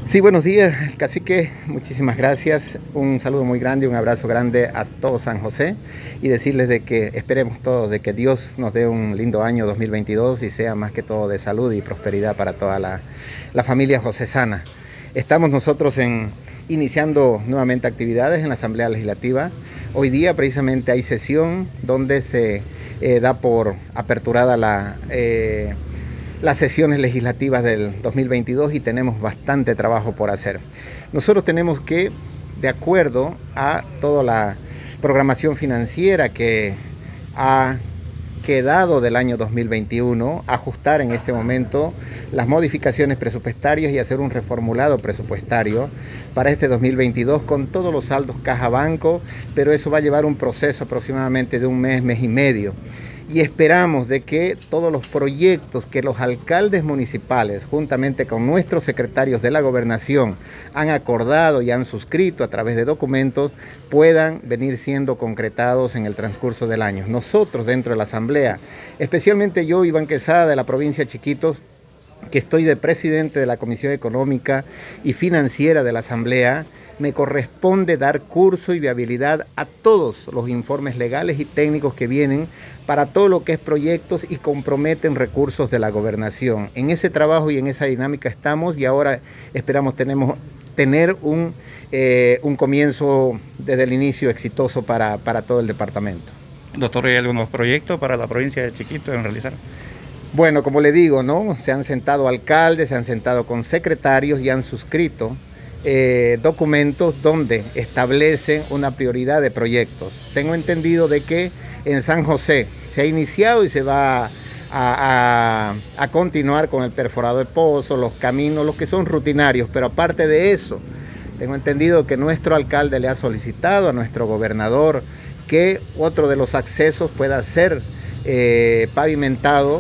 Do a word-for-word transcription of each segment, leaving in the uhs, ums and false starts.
Sí, buenos días, cacique, muchísimas gracias, un saludo muy grande, un abrazo grande a todo San José y decirles de que esperemos todos de que Dios nos dé un lindo año dos mil veintidós y sea más que todo de salud y prosperidad para toda la, la familia josesana. Estamos nosotros en, iniciando nuevamente actividades en la Asamblea Legislativa. Hoy día precisamente hay sesión donde se eh, da por aperturada la... Eh, las sesiones legislativas del dos mil veintidós y tenemos bastante trabajo por hacer. Nosotros tenemos que, de acuerdo a toda la programación financiera que ha quedado del año dos mil veintiuno, ajustar en este momento las modificaciones presupuestarias y hacer un reformulado presupuestario para este dos mil veintidós con todos los saldos caja banco, pero eso va a llevar un proceso aproximadamente de un mes, mes y medio. Y esperamos de que todos los proyectos que los alcaldes municipales, juntamente con nuestros secretarios de la gobernación, han acordado y han suscrito a través de documentos, puedan venir siendo concretados en el transcurso del año. Nosotros dentro de la Asamblea, especialmente yo, Iván Quesada, de la provincia de Chiquitos, que estoy de presidente de la Comisión Económica y Financiera de la Asamblea, me corresponde dar curso y viabilidad a todos los informes legales y técnicos que vienen para todo lo que es proyectos y comprometen recursos de la gobernación. En ese trabajo y en esa dinámica estamos y ahora esperamos tenemos, tener un, eh, un comienzo desde el inicio exitoso para, para todo el departamento. Doctor, ¿hay algunos proyectos para la provincia de Chiquitos en realizar? Bueno, como le digo, ¿no? Se han sentado alcaldes, se han sentado con secretarios y han suscrito eh, documentos donde establecen una prioridad de proyectos. Tengo entendido de que en San José se ha iniciado y se va a, a, a continuar con el perforado de pozos, los caminos, los que son rutinarios, pero aparte de eso, tengo entendido que nuestro alcalde le ha solicitado a nuestro gobernador que otro de los accesos pueda ser eh, pavimentado,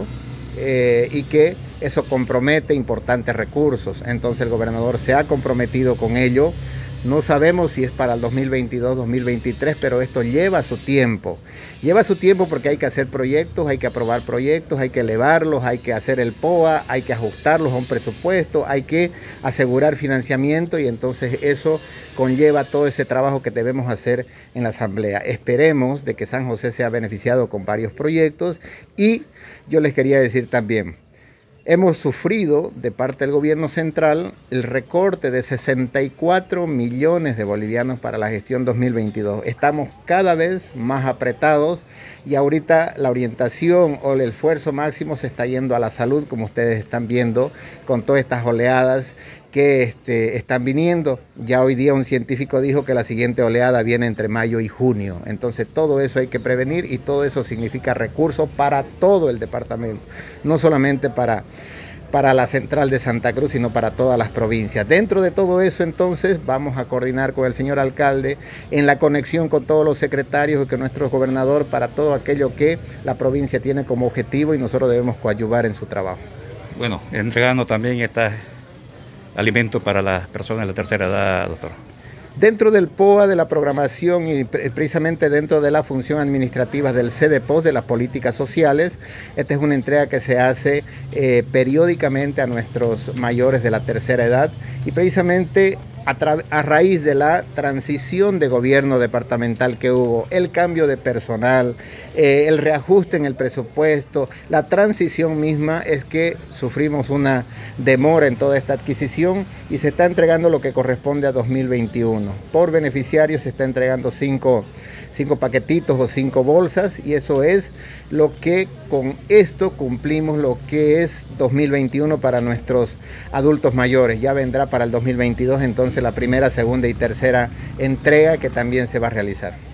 Eh, y que eso compromete importantes recursos. Entonces el gobernador se ha comprometido con ello. No sabemos si es para el dos mil veintidós, dos mil veintitrés, pero esto lleva su tiempo. Lleva su tiempo porque hay que hacer proyectos, hay que aprobar proyectos, hay que elevarlos, hay que hacer el P O A, hay que ajustarlos a un presupuesto, hay que asegurar financiamiento y entonces eso conlleva todo ese trabajo que debemos hacer en la Asamblea. Esperemos de que San José sea beneficiado con varios proyectos y yo les quería decir también, hemos sufrido de parte del gobierno central el recorte de sesenta y cuatro millones de bolivianos para la gestión dos mil veintidós. Estamos cada vez más apretados y ahorita la orientación o el esfuerzo máximo se está yendo a la salud, como ustedes están viendo, con todas estas oleadas que este, están viniendo. Ya hoy día un científico dijo que la siguiente oleada viene entre mayo y junio. Entonces todo eso hay que prevenir y todo eso significa recursos para todo el departamento, no solamente para, para la central de Santa Cruz, sino para todas las provincias. Dentro de todo eso entonces vamos a coordinar con el señor alcalde en la conexión con todos los secretarios y con nuestro gobernador para todo aquello que la provincia tiene como objetivo y nosotros debemos coadyuvar en su trabajo. Bueno, entregando también esta alimento para las personas de la tercera edad, doctor. Dentro del P O A, de la programación y precisamente dentro de la función administrativa del C D P O S, de las políticas sociales, esta es una entrega que se hace eh, periódicamente a nuestros mayores de la tercera edad y precisamente a, a raíz de la transición de gobierno departamental que hubo, el cambio de personal, eh, el reajuste en el presupuesto, la transición misma es que sufrimos una demora en toda esta adquisición y se está entregando lo que corresponde a dos mil veintiuno. Por beneficiarios se está entregando cinco, cinco paquetitos o cinco bolsas y eso es lo que con esto cumplimos lo que es dos mil veintiuno para nuestros adultos mayores. Ya vendrá para el dos mil veintidós entonces la primera, segunda y tercera entrega que también se va a realizar.